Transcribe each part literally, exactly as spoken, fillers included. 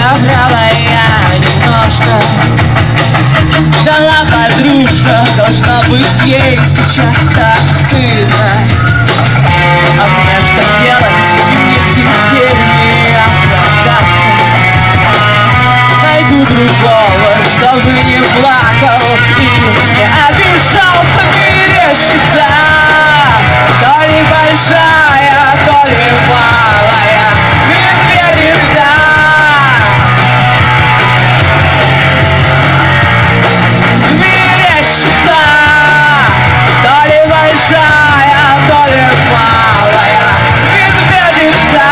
соврала я немножко. Ждала подружка, должно быть ей сейчас так стыдно. А мне что делать, и мне теперь не оправдаться. Найду другого, чтобы не плакал и не обижался. Мерещится то ли большая, то ли малая медведица. Мерещится то ли большая, то ли малая медведица.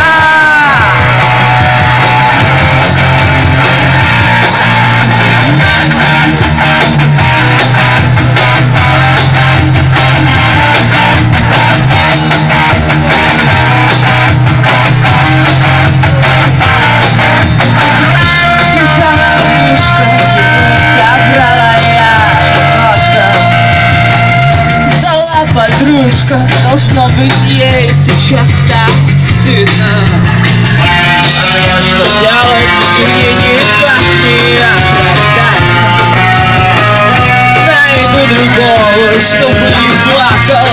Подружка, должно быть ей сейчас так стыдно. А мне что делать, и мне никак не оправдаться. Найду другого, чтобы не плакал